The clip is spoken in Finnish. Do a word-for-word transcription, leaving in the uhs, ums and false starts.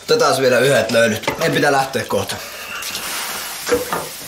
Otetaan vielä yhdet löylyt. Meidän pitää lähteä kohta.